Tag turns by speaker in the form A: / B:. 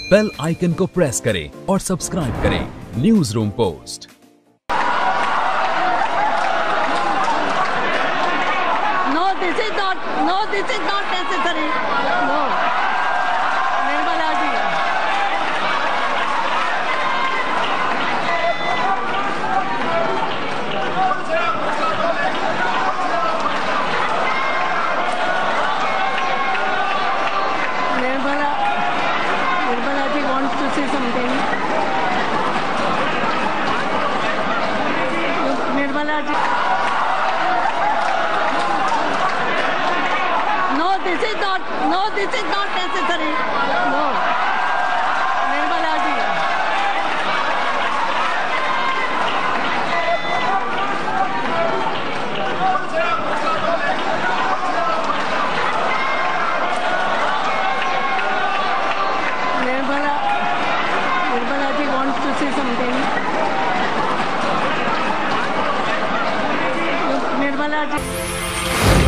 A: Bell icon को press करें और सब्सक्राइब करें news room post.
B: No, this is not necessary. No. Nirmala ji. Nirmala ji wants to say something. Nirmala ji. This is not necessary. No. Nirmala ji. Nirmala ji wants to say something. Nirmala ji.